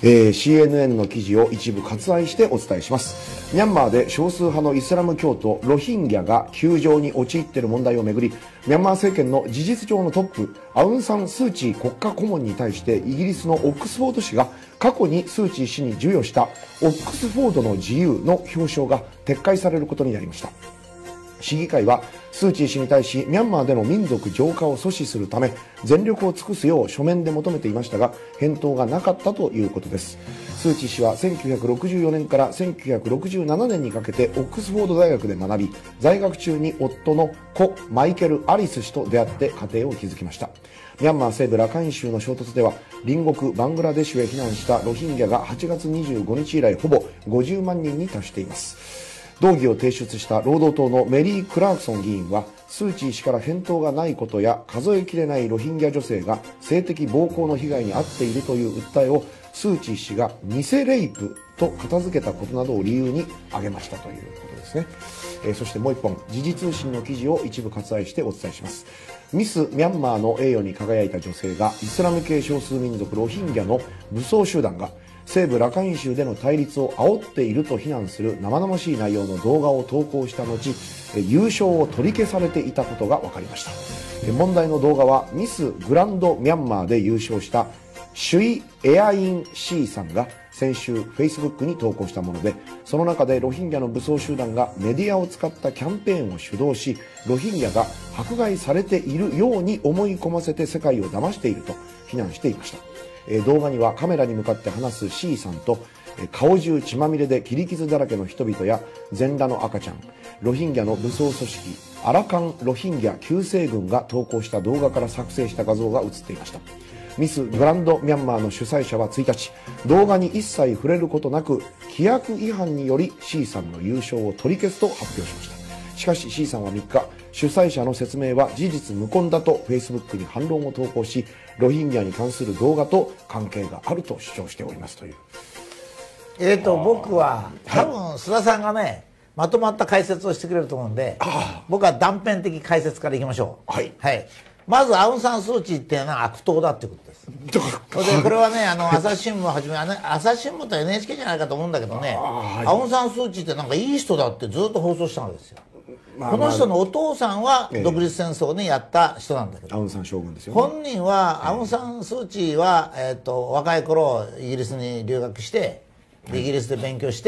CNN の記事を一部割愛してお伝えします。ミャンマーで少数派のイスラム教徒ロヒンギャが窮状に陥っている問題をめぐり、ミャンマー政権の事実上のトップアウン・サン・スー・チー国家顧問に対してイギリスのオックスフォード市が過去にスー・チー氏に授与したオックスフォードの自由の表彰が撤回されることになりました。市議会はスー・チー氏に対しミャンマーでの民族浄化を阻止するため全力を尽くすよう書面で求めていましたが、返答がなかったということです。スー・チー氏は1964年から1967年にかけてオックスフォード大学で学び、在学中に夫の故マイケル・アリス氏と出会って家庭を築きました。ミャンマー西部ラカイン州の衝突では隣国バングラデシュへ避難したロヒンギャが8月25日以来ほぼ50万人に達しています。動議を提出した労働党のメリー・クラークソン議員は、スー・チー氏から返答がないことや数えきれないロヒンギャ女性が性的暴行の被害に遭っているという訴えをスー・チー氏が偽レイプと片付けたことなどを理由に挙げましたということですね。そしてもう一本、時事通信の記事を一部割愛してお伝えします。ミス・ミャンマーの栄誉に輝いた女性がイスラム系少数民族ロヒンギャの武装集団が西部ラカイン州での対立を煽っていると非難する生々しい内容の動画を投稿した後、優勝を取り消されていたことが分かりました。問題の動画はミスグランドミャンマーで優勝したシュイ・エアイン・シーさんが先週 Facebook に投稿したもので、その中でロヒンギャの武装集団がメディアを使ったキャンペーンを主導し、ロヒンギャが迫害されているように思い込ませて世界を騙していると非難していました。動画にはカメラに向かって話す C さんと顔中血まみれで切り傷だらけの人々や全裸の赤ちゃん、ロヒンギャの武装組織アラカン・ロヒンギャ救世軍が投稿した動画から作成した画像が映っていました。ミスグランドミャンマーの主催者は1日、動画に一切触れることなく規約違反により C さんの優勝を取り消すと発表しました。しかし C さんは3日、主催者の説明は事実無根だと Facebook に反論を投稿し、ロヒンギャに関する動画と関係があると主張しておりますという。 僕は多分須田さんがね、まとまった解説をしてくれると思うんで、僕は断片的解説からいきましょう。はい、はい、まずアウン・サン・スー・チーっていうのは悪党だっていうことです。でこれはね、朝日新聞をはじめ、朝日新聞と NHK じゃないかと思うんだけどね、アウン・サン・スー・チーってなんかいい人だってずっと放送したんですよ。この人のお父さんは独立戦争にやった人なんだけど、 アウン・サン将軍ですよね。 本人は、アウン・サン・スー・チーは、若い頃イギリスに留学して、イギリスで勉強して、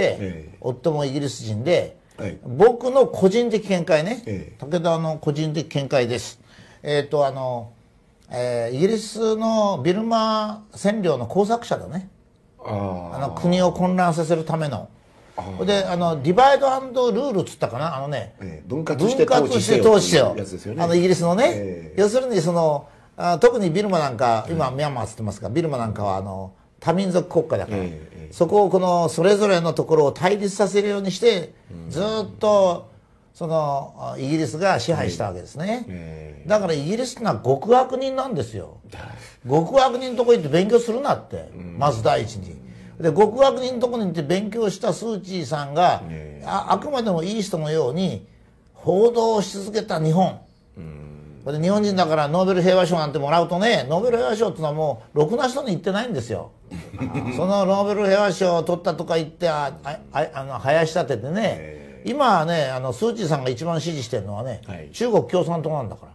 夫もイギリス人で、僕の個人的見解ね、武田の個人的見解です。イギリスのビルマ占領の工作者だね。国を混乱させるための。でディバイド&ルールっつったかな、 分割して統治せよ、 イギリスのね、要するに特にビルマなんか、今ミャンマーっつってますが、ビルマなんかは多民族国家だから、そこをそれぞれのところを対立させるようにして、ずっとイギリスが支配したわけですね。だからイギリスってのは極悪人なんですよ。極悪人のところに行って勉強するなって、まず第一に。で極悪人のところに行って勉強したスー・チーさんが、あくまでもいい人のように報道し続けた日本。で日本人だからノーベル平和賞なんてもらうとね、ノーベル平和賞ってのはもうろくな人に言ってないんですよ。そのノーベル平和賞を取ったとか言って林立ててね、今はねスー・チーさんが一番支持してるのはね、中国共産党なんだから、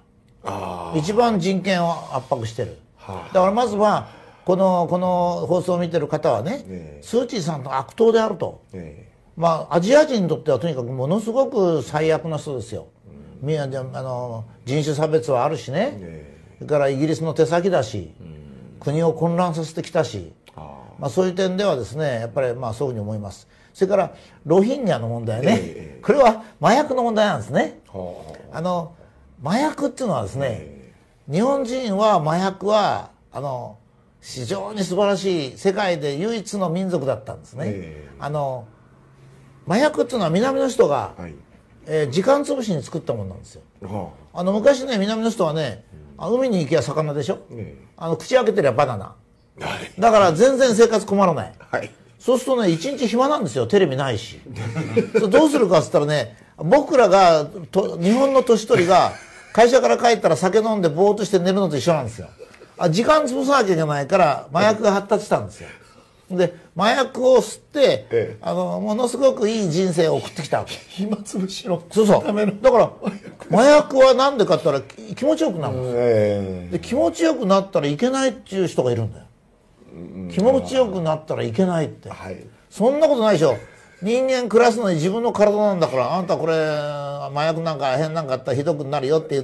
一番人権を圧迫してる。だからまずはこの放送を見てる方はね、スー・チーさんの悪党であると、アジア人にとってはとにかくものすごく最悪な人ですよ。人種差別はあるしね、それからイギリスの手先だし、国を混乱させてきたし、そういう点ではですね、やっぱりそういうふうに思います。それからロヒンギャの問題ね、これは麻薬の問題なんですね。麻薬っていうのはですね、日本人は麻薬は非常に素晴らしい世界で唯一の民族だったんですね。麻薬っていうのは南の人が、時間つぶしに作ったものなんですよ。昔ね、南の人はね、海に行けば魚でしょ、口開けてりゃバナナ、だから全然生活困らない、そうするとね、一日暇なんですよ、テレビないし。どうするかっつったらね、僕らが日本の年寄りが会社から帰ったら酒飲んでぼーっとして寝るのと一緒なんですよ。時間潰さなきゃいけないから麻薬が発達したんですよ。 で麻薬を吸って、ものすごくいい人生を送ってきたわけ。 暇つぶしのそうそうための。 だから麻薬はなんでかって言ったら気持ちよくなるんですよ、で気持ちよくなったらいけないっていう人がいるんだよ。気持ちよくなったらいけないって、 はい、 そんなことないでしょ。人間暮らすのに自分の体なんだから、あんたこれ麻薬なんか変なんかあったらひどくなるよって言って、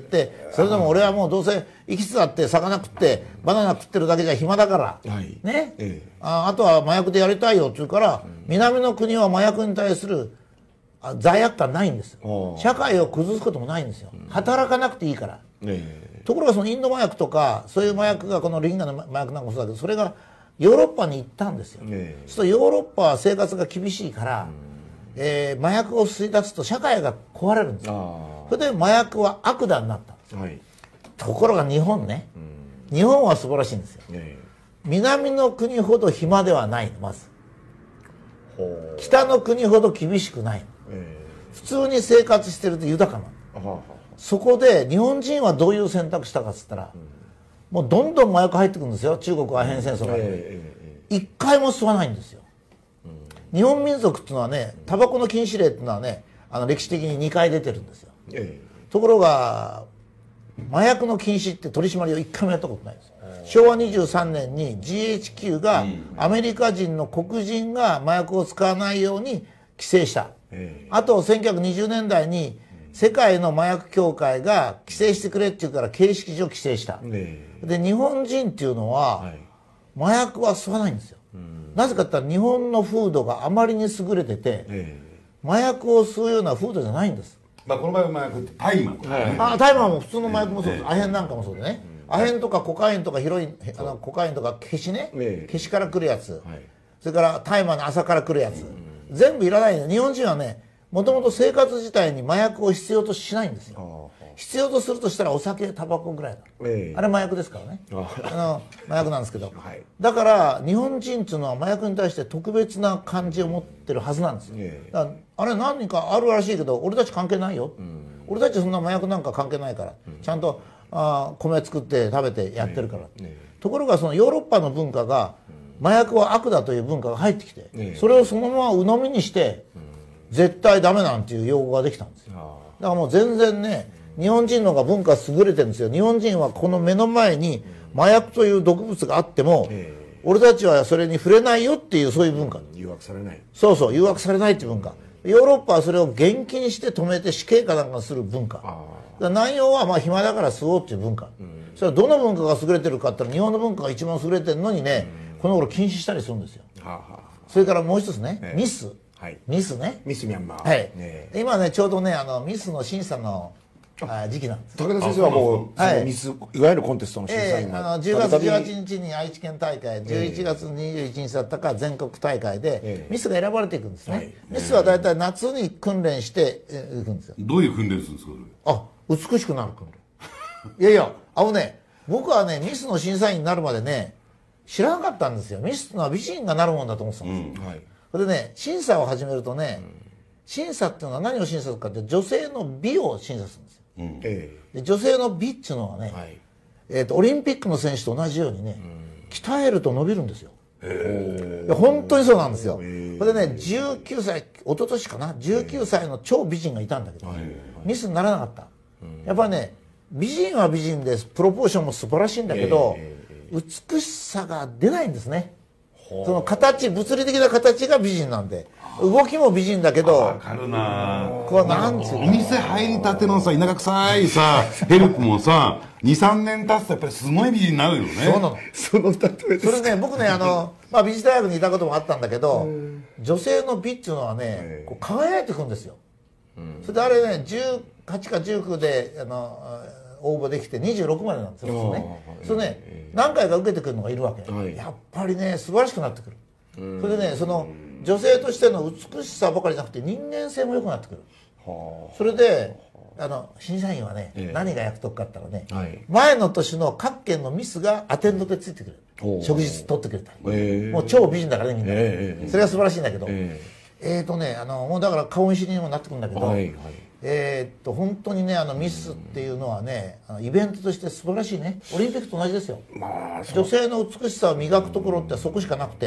それでも俺はもうどうせ生きてたって魚食ってバナナ食ってるだけじゃ暇だから、ね、あとは麻薬でやりたいよって言うから、南の国は麻薬に対する罪悪感ないんです。社会を崩すこともないんですよ。働かなくていいから、ところがそのインド麻薬とかそういう麻薬が、このロヒンギャの麻薬なんかもそうだけど、それがヨーロッパに行ったんですよ、そうするとヨーロッパは生活が厳しいから、麻薬を吸い出すと社会が壊れるんですよ。それで麻薬は悪だになったんですよ、ところが日本ね、日本は素晴らしいんですよ、南の国ほど暇ではないの。まず北の国ほど厳しくないの、普通に生活してると豊かなの。そこで日本人はどういう選択したかっつったら、もうどんどん麻薬入ってくるんですよ。中国アヘン戦争が一回も吸わないんですよ、日本民族っていうのはね、タバコの禁止令っていうのはね、歴史的に2回出てるんですよ、ところが麻薬の禁止って取り締まりを1回もやったことないんです。昭和23年に GHQ がアメリカ人の黒人が麻薬を使わないように規制した、あと1920年代に世界の麻薬協会が規制してくれって言うから形式上規制した、で日本人っていうのは麻薬は吸わないんですよ、なぜかって言ったら日本の風土があまりに優れてて、麻薬を吸うような風土じゃないんです。 まあこの場合は麻薬って大麻とかね、 大麻も普通の麻薬もそうです、アヘンなんかもそうでね、アヘンとかコカインとかヒロイン、コカインとかケシね、ケシから来るやつ、それから大麻の朝から来るやつ、全部いらないの。日本人はね、もともと生活自体に麻薬を必要としないんですよ。必要とするとしたらお酒タバコぐらいだ、あれ麻薬ですからね、麻薬なんですけど、だから日本人っていうのは麻薬に対して特別な感じを持ってるはずなんですよ、だからあれ何かあるらしいけど俺たち関係ないよ、俺たちそんな麻薬なんか関係ないから、ちゃんと米作って食べてやってるから、ところがそのヨーロッパの文化が麻薬は悪だという文化が入ってきて、それをそのまま鵜呑みにして絶対ダメなんていう用語ができたんですよ。だからもう全然ね、日本人の方が文化優れてるんですよ。日本人はこの目の前に麻薬という毒物があっても、俺たちはそれに触れないよっていう、そういう文化。 誘惑されない。 そうそう、誘惑されないっていう文化。ヨーロッパはそれを厳禁して止めて死刑かなんかする文化。内容はまあ暇だから吸おうっていう文化。それはどの文化が優れてるかって言ったら日本の文化が一番優れてるのにね、この頃禁止したりするんですよ。それからもう一つね、ミス。ミスね。 ミスミャンマー。 はい。今ね、ちょうどね、ミスの審査の時期なんです。 武田先生はもう、ミス、いわゆるコンテストの審査員が、10月18日に愛知県大会、11月21日だったか全国大会で、ミスが選ばれていくんですね。ミスは大体夏に訓練していくんですよ。 どういう訓練するんですか、 それ。美しくなる訓練。いやいや、僕はね、ミスの審査員になるまでね、知らなかったんですよ。ミスってのは美人がなるもんだと思ってたんですよ。それでね、審査を始めるとね、審査っていうのは何を審査するかって女性の美を審査するんですよ。で女性の美っていうのはね、オリンピックの選手と同じようにね、鍛えると伸びるんですよ。本当にそうなんですよ。それでね、19歳、一昨年かな、19歳の超美人がいたんだけど、ミスにならなかった。やっぱりね、美人は美人です。プロポーションも素晴らしいんだけど、美しさが出ないんですね。その形、物理的な形が美人なんで、動きも美人だけど、 わかるなこれなんつうの、 お店入りたてのさ、田舎臭いさ、ヘルプもさ、2、3年経つとやっぱりすごい美人になるよね。 そうなの。 その例えです。 それね、僕ね、美術大学にいたこともあったんだけど、女性の美っていうのはね、こう輝いてくるんですよ。それであれね、18か19で、応募できて26までなんですよね。それね、何回か受けてくるのがいるわけ。やっぱりね、素晴らしくなってくる。それでね、その女性としての美しさばかりじゃなくて人間性も良くなってくる。それで審査員はね、何が役得かって言ったらね、前の年の各県のミスがアテンドでついてくる。食事取ってくれたり、もう超美人だからね、みんな。それが素晴らしいんだけど、もうだから顔見知りにもなってくるんだけど、本当にね、ミスっていうのはね、イベントとして素晴らしいね。オリンピックと同じですよ。女性の美しさを磨くところってそこしかなくて、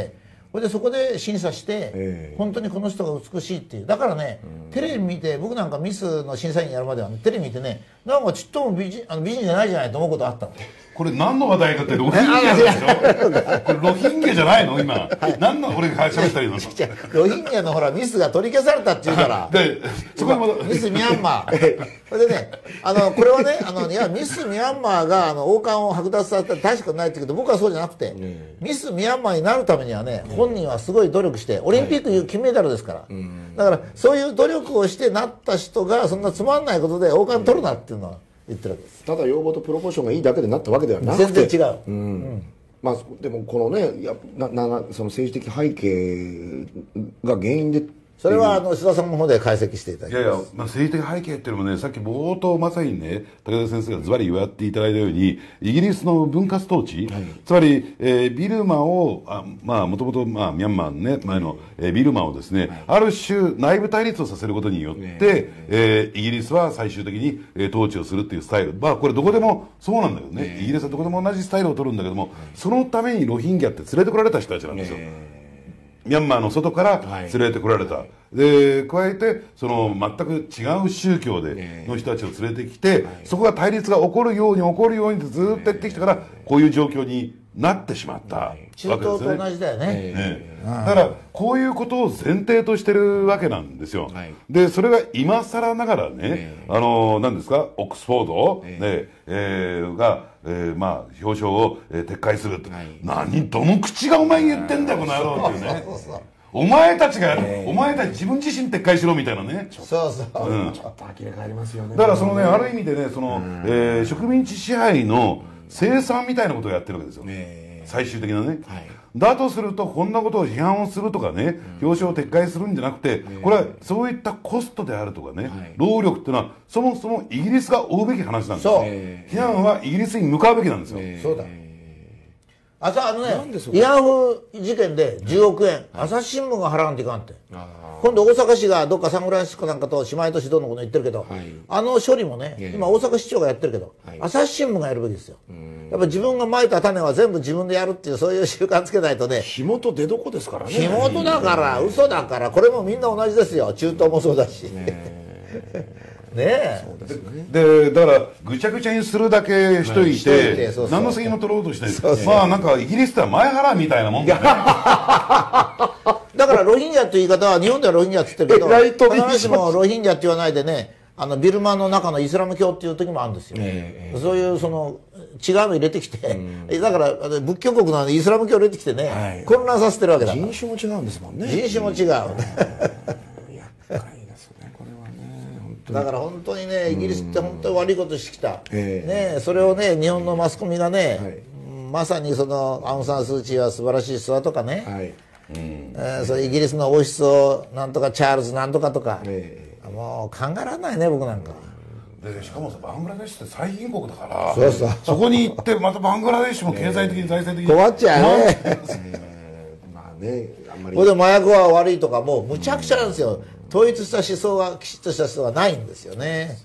それでそこで審査して、本当にこの人が美しいっていう。だからね、テレビ見て、僕なんかミスの審査員やるまではね、テレビ見てね、なんかちっとも美人じゃないじゃないと思うことあったの。 これ何の話題かってロヒンギャでしょ。これロヒンギャじゃないの今。何の俺が喋ったらいいの。 ロヒンギャのほらミスが取り消されたって言うから。 で、そこに戻ミスミャンマー。それでね、これはね、いや、ミスミャンマーが王冠を剥奪されたら大したことないって言うけど、僕はそうじゃなくて、ミスミャンマーになるためにはね、本人はすごい努力して、オリンピック金メダルですから。だから、そういう努力をしてなった人が、そんなつまんないことで王冠取るなっていうのは言ってるわけです。 ただ要望とプロポーションがいいだけでなったわけではなくて、 全然違う。 まあ、でもこのね、その政治的背景が原因で、 それは須田さんの方で解析していただきます。 いやいや、政治的背景っていうのもね、さっき冒頭まさにね、武田先生がズバリ言われていただいたように、イギリスの分割統治、つまり、ビルマを、もともと、ミャンマーのね、前の、ビルマをですね、ある種内部対立をさせることによって、イギリスは最終的に、統治をするっていうスタイル。これどこでもそうなんだけどね、イギリスはどこでも同じスタイルを取るんだけども、そのためにロヒンギャって連れてこられた人たちなんですよ。ミャンマーの外から連れてこられた。で、加えて、その全く違う宗教での人たちを連れてきて、そこが対立が起こるようにってずっとやってきたから、こういう状況になってしまったわけですよね。 中東と同じだよね。 だから、こういうことを前提としてるわけなんですよ。で、それが今更ながらね、何ですか、オックスフォード、が、表彰を、撤回すると。どの口がお前言ってんだよ、この野郎っていうね。お前たち自分自身撤回しろみたいなね。 そうそう。 ちょっと呆れ返りますよね。 だからそのね、ある意味でね、その、植民地支配の清算みたいなことをやってるわけですよ。最終的なね。だとすると、こんなことを批判をするとかね、表彰を撤回するんじゃなくて、これはそういったコストであるとかね、労力っていうのは、そもそもイギリスが負うべき話なんですよ。批判はイギリスに向かうべきなんですよ。 そうだ。慰安婦事件で10億円、朝日新聞が払わんといかんって。今度大阪市がどっかサンフランシスコなんかと姉妹都市どうのこの言ってるけど、あの処理もね、今大阪市長がやってるけど、朝日新聞がやるべきですよ。やっぱ自分がまいた種は全部自分でやるっていう、そういう習慣つけないとね。 火元出どこですからね。 火元だから、嘘だから、これもみんな同じですよ。中東もそうだし。ねえ。 で、だから、ぐちゃぐちゃにするだけしといて、何の責任も取ろうとして、なんかイギリスっては前払いみたいなもんだね。 だからロヒンギャっていう言い方は、日本ではロヒンギャって言ってるけど、必ずしもロヒンギャって言わないでね、ビルマの中のイスラム教っていう時もあるんですよ。そういうその違うの入れてきて、だから仏教国なのでイスラム教入れてきてね、混乱させてるわけだから。 人種も違うんですもんね。 人種も違う。だから本当にね、イギリスって本当に悪いことしてきた。ね、それをね、日本のマスコミがね、まさにそのアウン・サン・スー・チーは素晴らしい人だとかね、それイギリスの王室をなんとかチャールズなんとかとか、もう考えられないね、僕なんか。 でしかもさ、バングラデシュって最貧国だから、そこに行ってまたバングラデシュも経済的に財政的に困っちゃうね。 あんまり。 これで麻薬は悪いとか、もうむちゃくちゃなんですよ。統一した思想がきちっとした人がないんですよね。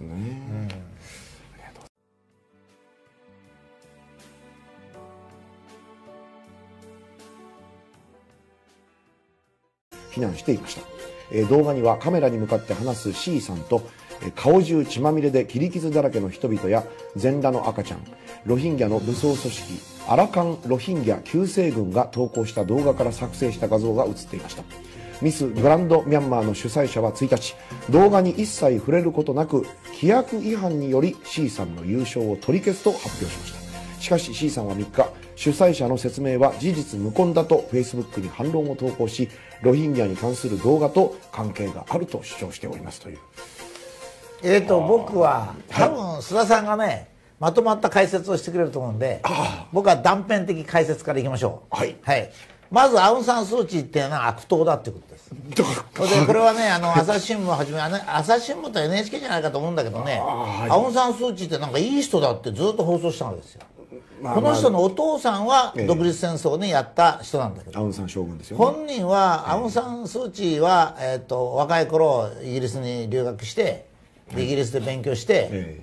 避難していました。動画にはカメラに向かって話す C さんと、顔中血まみれで切り傷だらけの人々や全裸の赤ちゃん、ロヒンギャの武装組織アラカンロヒンギャ救世軍が投稿した動画から作成した画像が映っていました。ミスグランドミャンマーの主催者は1日、動画に一切触れることなく規約違反により C さんの優勝を取り消すと発表しました。しかし C さんは3日、主催者の説明は事実無根だと Facebook に反論を投稿し、ロヒンギャに関する動画と関係があると主張しておりますという。 僕は多分須田さんがね、まとまった解説をしてくれると思うんで、僕は断片的解説からいきましょう。はい。まずアウン・サン・スー・チーっていうのは悪党だっていうことです。でこれはね、朝日新聞をはじめ、朝日新聞と NHK じゃないかと思うんだけどね、アウン・サン・スー・チーってなんかいい人だってずっと放送したわけですよ。この人のお父さんは独立戦争にやった人なんだけど、 アウン・サン将軍ですよね。 本人は、アウン・サン・スー・チーは、若い頃イギリスに留学して、イギリスで勉強して、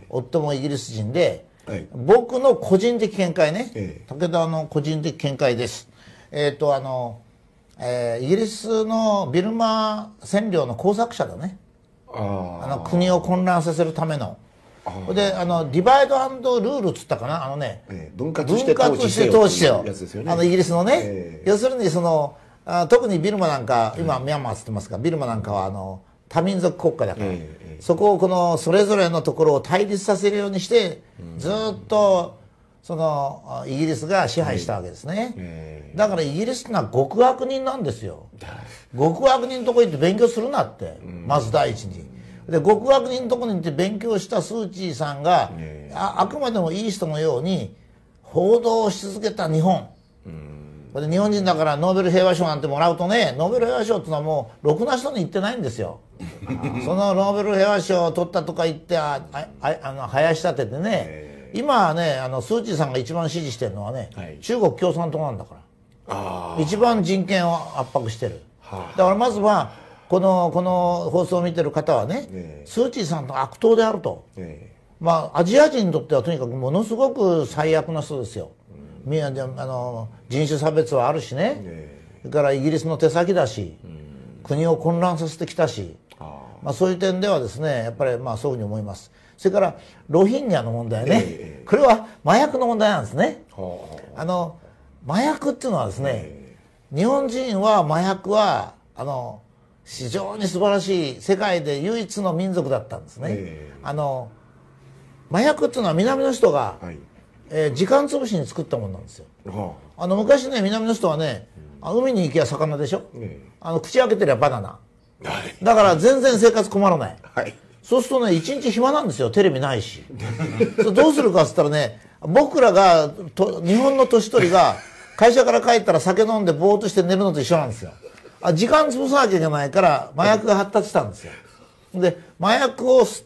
夫もイギリス人で、僕の個人的見解ね、武田の個人的見解です。 イギリスのビルマ占領の工作者だね。国を混乱させるための。でディバイド&ルールっつったかな、 分割して統治せよっていうやつですよね。 イギリスのね、要するに特にビルマなんか、今ミャンマーっつってますが、ビルマなんかは多民族国家だから、そこをそれぞれのところを対立させるようにして、ずっとイギリスが支配したわけですね。だからイギリスってのは極悪人なんですよ。極悪人のところに行って勉強するなって、まず第一に。で極悪人のところに行って勉強したスー・チーさんが、あくまでもいい人のように報道し続けた日本。で日本人だからノーベル平和賞なんてもらうとね、ノーベル平和賞っていうのはもうろくな人に言ってないんですよ。そのノーベル平和賞を取ったとか言って林立ててね、今はねスー・チーさんが一番支持してるのはね、中国共産党なんだから、一番人権を圧迫してる。だからまずはこの放送を見てる方はね、スー・チーさんと悪党であると、アジア人にとってはとにかくものすごく最悪な人ですよ。人種差別はあるしね、それからイギリスの手先だし、国を混乱させてきたし、そういう点ではですね、やっぱりそういうふうに思います。それからロヒンギャの問題ね、これは麻薬の問題なんですね。麻薬っていうのはですね、日本人は麻薬は非常に素晴らしい世界で唯一の民族だったんですね。麻薬っていうのは南の人が、時間つぶしに作ったものなんですよ。昔ね、南の人はね、海に行けば魚でしょ、口開けてりゃバナナ、だから全然生活困らない、そうするとね、一日暇なんですよ、テレビないしどうするかっつったらね、僕らが日本の年寄りが会社から帰ったら酒飲んでぼーっとして寝るのと一緒なんですよ。時間潰さなきゃいけないから麻薬が発達したんですよ。で麻薬を吸って、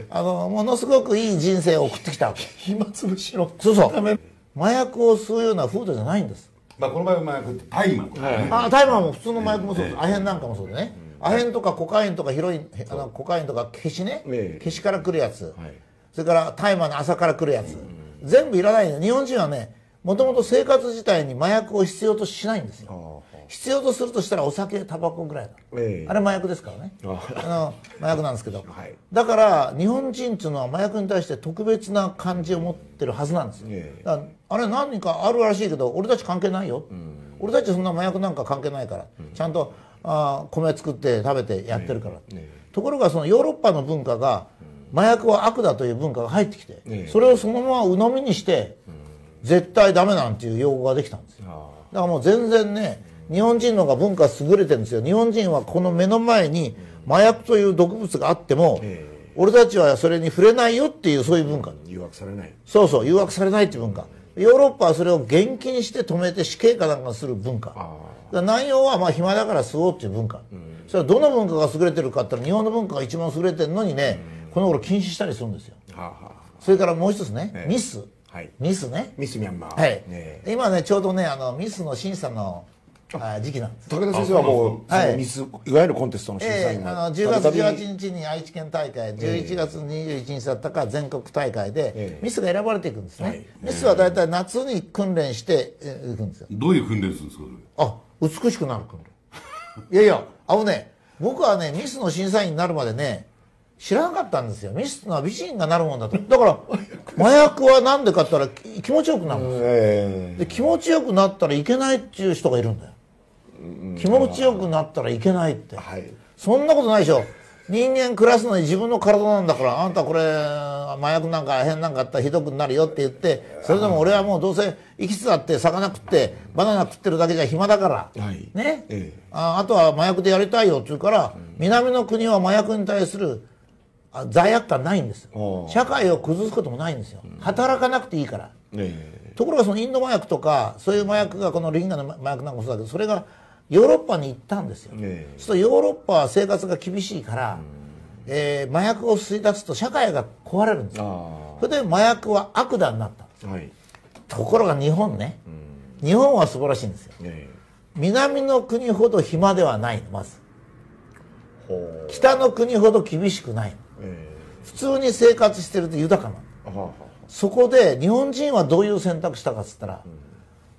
ものすごくいい人生を送ってきたわけ。 暇つぶしのそうそう、麻薬を吸うような風土じゃないんです。 この場合は麻薬って大麻とかね、 大麻も普通の麻薬もそうです。アヘンなんかもそうでね、アヘンとかコカインとかコカインとかケシね、ケシから来るやつ、それから大麻の朝から来るやつ、全部いらないね。日本人はね、もともと生活自体に麻薬を必要としないんですよ。必要とするとしたらお酒タバコぐらいだ、あれ麻薬ですからね、麻薬なんですけど、だから日本人っていうのは麻薬に対して特別な感じを持ってるはずなんですよ。だからあれ何かあるらしいけど俺たち関係ないよ、俺たちそんな麻薬なんか関係ないから、ちゃんと米作って食べてやってるから、ところがそのヨーロッパの文化が麻薬は悪だという文化が入ってきて、それをそのまま鵜呑みにして絶対ダメなんていう用語ができたんですよ。だからもう全然ね、日本人の方が文化優れてるんですよ。日本人はこの目の前に麻薬という毒物があっても、俺たちはそれに触れないよっていう、そういう文化。 誘惑されない。 そうそう、誘惑されないっていう文化。ヨーロッパはそれを厳禁して止めて死刑かなんかする文化。だから南洋は暇だから吸おうっていう文化。それはどの文化が優れてるかって言ったら日本の文化が一番優れてるのにね、この頃禁止したりするんですよ。それからもう一つね、ミス。ミスね。 ミスミャンマー。 はい。今ね、ちょうどね、ミスの審査の時期なんです。 武田先生はもうミス、いわゆるコンテストの審査員 10月18日に愛知県大会、11月21日だったか全国大会でミスが選ばれていくんですね。ミスは大体夏に訓練していくんですよ。 どういう訓練するんですかそれ？美しくなる訓練。いやいや、僕はね、ミスの審査員になるまでね、知らなかったんですよ。ミスってのは美人がなるもんだと。だから麻薬はなんでかって言ったら気持ちよくなるんですよ。で気持ちよくなったらいけないっていう人がいるんだよ。気持ちよくなったらいけないって、そんなことないでしょ。人間暮らすのに自分の体なんだから、あんたこれ麻薬なんか変なんかあったらひどくなるよって言って、それでも俺はもうどうせ生きつだって魚食ってバナナ食ってるだけじゃ暇だから、ね、あとは麻薬でやりたいよって言うから、南の国は麻薬に対する罪悪感ないんです。社会を崩すこともないんですよ。働かなくていいから。ところがそのインド麻薬とかそういう麻薬が、このリンガの麻薬なんかもそうだけど、それがヨーロッパに行ったんですよ。そうするとヨーロッパは生活が厳しいから、麻薬を吸い出すと社会が壊れるんですよ。それで麻薬は悪だになったんです。ところが日本ね、日本は素晴らしいんですよ。南の国ほど暇ではないの、まず。北の国ほど厳しくないの。普通に生活してると豊かなの。そこで日本人はどういう選択したかっつったら、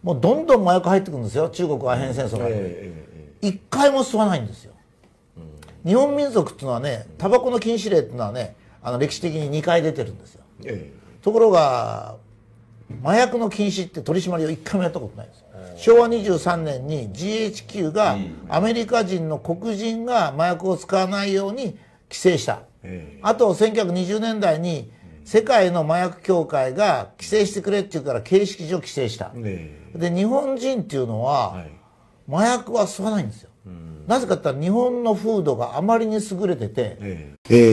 もうどんどん麻薬入ってくるんですよ、中国アヘン戦争が。一回も吸わないんですよ。日本民族っていうのはね、タバコの禁止令っていうのはね、歴史的に2回出てるんですよ。ところが麻薬の禁止って取り締まりを1回もやったことないんですよ。昭和23年に GHQ がアメリカ人の黒人が麻薬を使わないように規制した。あと1920年代に世界の麻薬協会が規制してくれって言うから形式上規制した。で日本人っていうのは麻薬は吸わないんですよ。なぜかって言ったら日本の風土があまりに優れてて、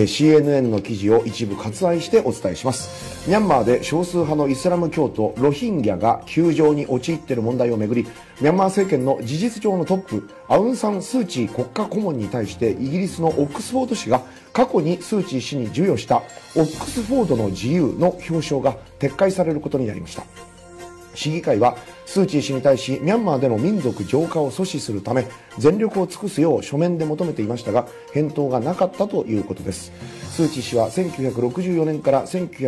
CNN の記事を一部割愛してお伝えします。ミャンマーで少数派のイスラム教徒ロヒンギャが窮状に陥っている問題をめぐり、ミャンマー政権の事実上のトップアウン・サン・スー・チー国家顧問に対してイギリスのオックスフォード市が過去にスー・チー氏に授与したオックスフォードの自由の表彰が撤回されることになりました。市議会はスー・チー氏に対しミャンマーでの民族浄化を阻止するため全力を尽くすよう書面で求めていましたが返答がなかったということです。スー・チー氏は1964年から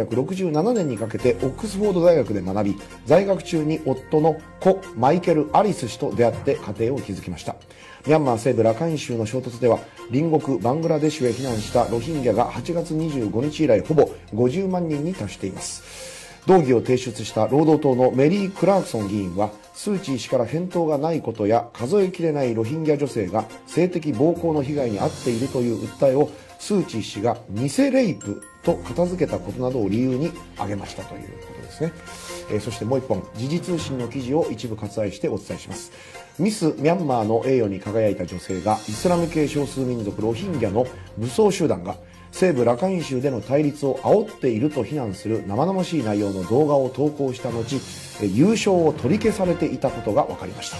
1967年にかけてオックスフォード大学で学び、在学中に夫の故マイケル・アリス氏と出会って家庭を築きました。ミャンマー西部ラカイン州の衝突では隣国バングラデシュへ避難したロヒンギャが8月25日以来ほぼ50万人に達しています。動議を提出した労働党のメリー・クラークソン議員はスー・チー氏から返答がないことや数えきれないロヒンギャ女性が性的暴行の被害に遭っているという訴えをスー・チー氏が偽レイプと片付けたことなどを理由に挙げましたということですね。そしてもう一本時事通信の記事を一部割愛してお伝えします。ミス・ミャンマーの栄誉に輝いた女性がイスラム系少数民族ロヒンギャの武装集団が西部ラカイン州での対立を煽っていると非難する生々しい内容の動画を投稿した後、優勝を取り消されていたことが分かりました。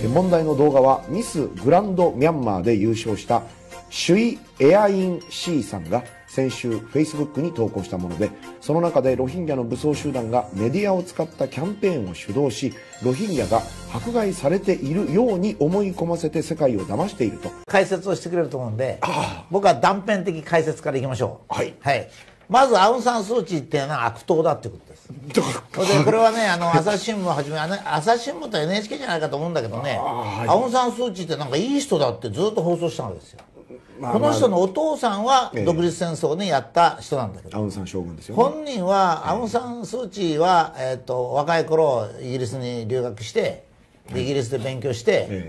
問題の動画はミス・グランド・ミャンマーで優勝したシュイ・エアイン・シーさんが先週 Facebook に投稿したもので、その中でロヒンギャの武装集団がメディアを使ったキャンペーンを主導し、ロヒンギャが迫害されているように思い込ませて世界を騙していると解説をしてくれると思うんで、僕は断片的解説からいきましょう。 はい、 はい、まずアウン・サン・スー・チーっていうのは悪党だっていうことです。でこれはね朝日新聞をはじめ朝日新聞と NHK じゃないかと思うんだけどね、アウン・サン・スー・チーってなんかいい人だってずっと放送したんですよ。この人のお父さんは独立戦争にやった人なんだけど、 アウンサン将軍ですよね。 本人はアウン・サン・スー・チーは、若い頃イギリスに留学してイギリスで勉強して、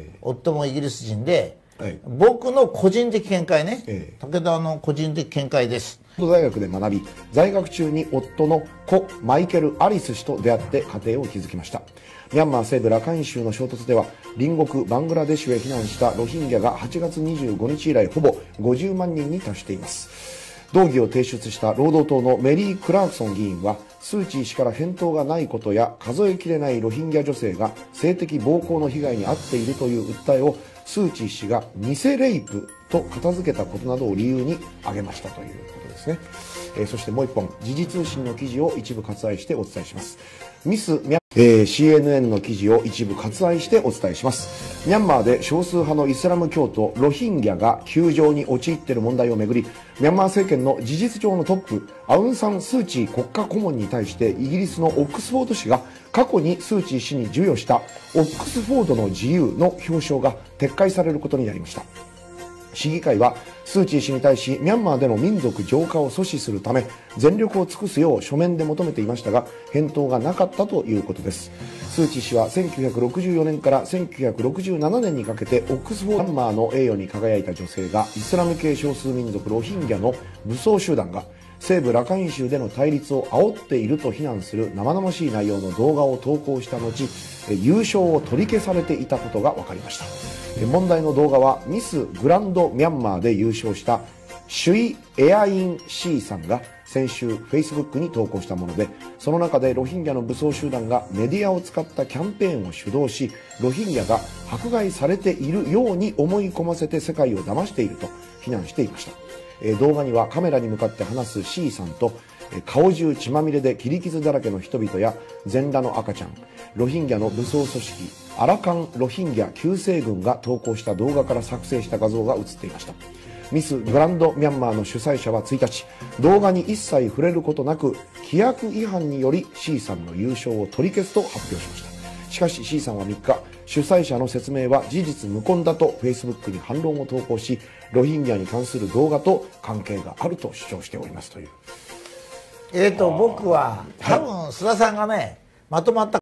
夫もイギリス人で、僕の個人的見解ね、武田の個人的見解です。 大学で学び、在学中に夫の故マイケル・アリス氏と出会って家庭を築きました。ミャンマー西部ラカイン州の衝突では隣国バングラデシュへ避難したロヒンギャが8月25日以来ほぼ50万人に達しています。動議を提出した労働党のメリー・クラークソン議員はスー・チー氏から返答がないことや数えきれないロヒンギャ女性が性的暴行の被害に遭っているという訴えをスー・チー氏が偽レイプと片付けたことなどを理由に挙げましたということですね。そしてもう一本時事通信の記事を一部割愛してお伝えします。CNN の記事を一部割愛してお伝えします。ミャンマーで少数派のイスラム教徒ロヒンギャが窮状に陥っている問題をめぐり、ミャンマー政権の事実上のトップアウン・サン・スー・チー国家顧問に対してイギリスのオックスフォード市が過去にスー・チー氏に授与したオックスフォードの自由の表彰が撤回されることになりました。市議会はスー・チー氏に対しミャンマーでの民族浄化を阻止するため全力を尽くすよう書面で求めていましたが返答がなかったということです。スー・チー氏は1964年から1967年にかけてオックスフォードミャンマーの栄誉に輝いた女性がイスラム系少数民族ロヒンギャの武装集団が西部ラカイン州での対立を煽っていると非難する生々しい内容の動画を投稿した後、優勝を取り消されていたことが分かりました。問題の動画はミス・グランド・ミャンマーで優勝したシュイ・エアイン・シーさんが先週 Facebook に投稿したもので、その中でロヒンギャの武装集団がメディアを使ったキャンペーンを主導し、ロヒンギャが迫害されているように思い込ませて世界を騙していると非難していました。動画にはカメラに向かって話す C さんと顔中血まみれで切り傷だらけの人々や全裸の赤ちゃん、ロヒンギャの武装組織アラカン・ロヒンギャ救世軍が投稿した動画から作成した画像が映っていました。ミス・グランド・ミャンマーの主催者は1日、動画に一切触れることなく規約違反により C さんの優勝を取り消すと発表しました。 しかし C さんは3日、主催者の説明は事実無根だと Facebook に反論を投稿し、ロヒンギャに関する動画と関係があると主張しておりますという。 僕は多分須田さんがね、まとまった